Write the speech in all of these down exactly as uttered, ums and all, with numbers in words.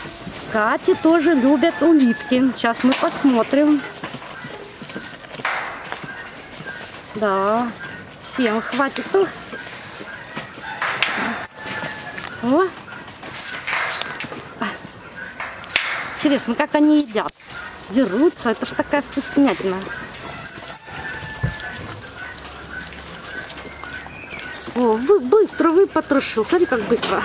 Кати тоже любят улитки. Сейчас мы посмотрим. Да, всем хватит. О. Интересно, как они едят? Дерутся, это ж такая вкуснятина. О, вы быстро выпотрошил. Смотри, как быстро.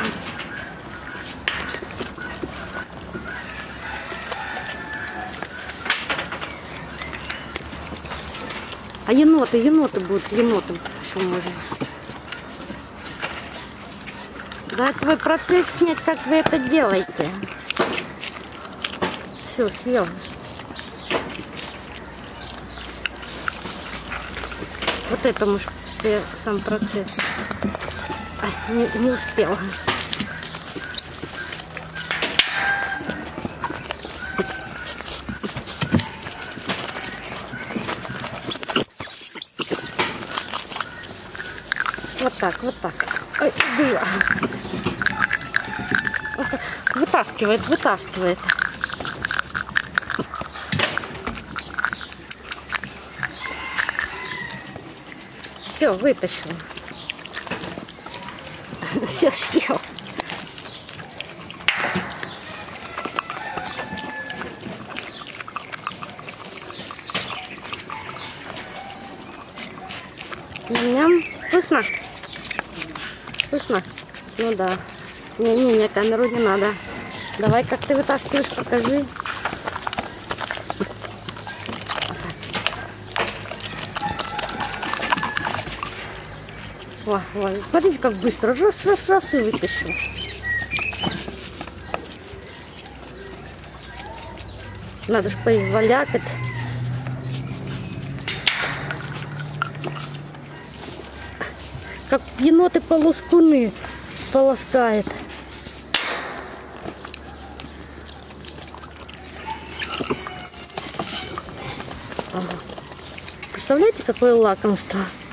А еноты, еноты будут, еноты еще можно. Да, твой процесс снять, как вы это делаете. Все, съел. Вот это, может, ты сам процесс. А, не, не успела. Вот так, вот так. Ой, было. Вытаскивает, вытаскивает. Все, вытащил. Все съел. Ням-ням. Вкусно? Вкусно? Ну да. Не-не-не, камеру не надо. Давай, как ты вытаскиваешь, покажи. О, о, смотрите, как быстро. Раз, раз, раз и вытащил. Надо же поизвалякать. Как еноты полоскуны полоскает. Ага. Представляете, какое лакомство?